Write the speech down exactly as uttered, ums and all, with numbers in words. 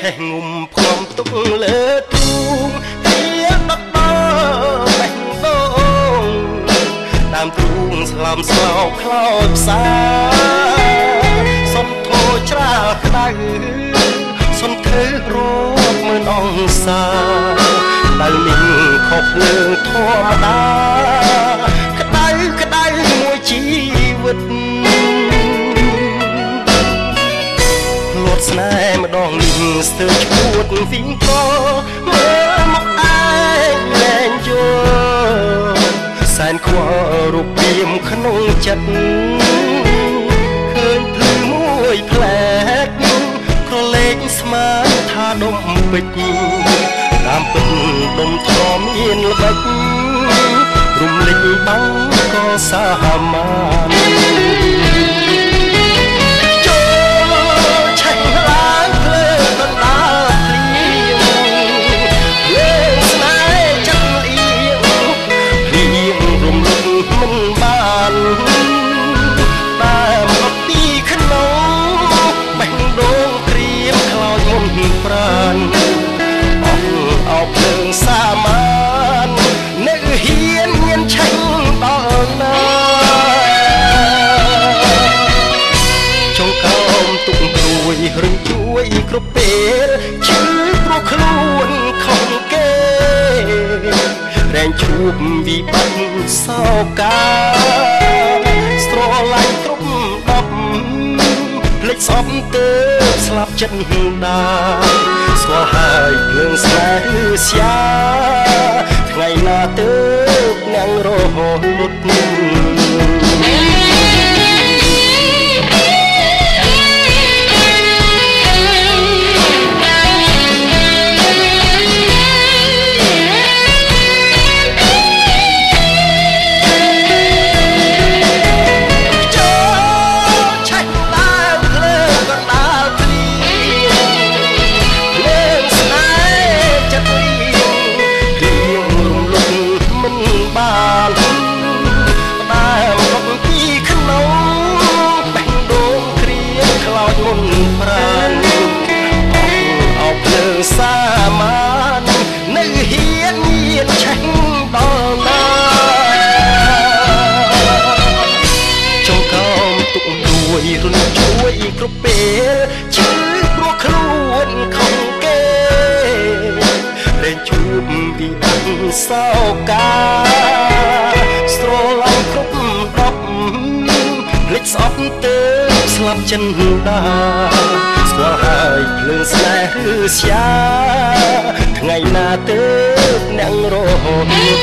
ចេះងុំភ័មទុកលើទូងទៀបដបបេះដូងតាមទ្រូងស្លាមស្លោខ្លោចផ្សាសុំធោច្រាលក្តៅសុំធ្វើរកមើលអង្សាដែលមីងខុសលើធម្មតាក្តៅក្តៅមួយជីវិតលត់ស្នេហ៍ម្ដងនេះស្ទើរឈួតវិញក៏មើលមកឯងលែងយល់សែនខ្វល់រូបរាងក្នុងចិត្តឃើញភ្លឺមួយផ្លែកក្រឡេកស្មានថាដុំពេជ្រតាមពិតដុំធំមានល្បិចរំលេចបាំងក៏សាហានរឹងជួយគ្រប់ពេលជឿព្រោះខ្លួនខំគេរែងជួបវិបត្តិសោកាស្រឡាញ់គ្រប់ដប់ភ្លេចសពទៅស្លាប់ចិត្តដាស្គាល់ហើយភ្លើងស្នេហ៍ស្យាថ្ងៃណាទៅអ្នករហូតសាមាននៅហ៊ានមានឆេះដល់ណាចង្កោមទុករួយរុនជួយគ្រប់ពេលជឿព្រោះខ្លួនខំគេរែងជួបវិបត្តិសោកាស្រឡាញ់គ្រប់ដប់ភ្លេចស្អប់ទៅស្លាប់ចិនដាស្គាល់ហើយភ្លើងស្នេហ៍ស្យាថ្ងៃណាទៅអ្នករហូត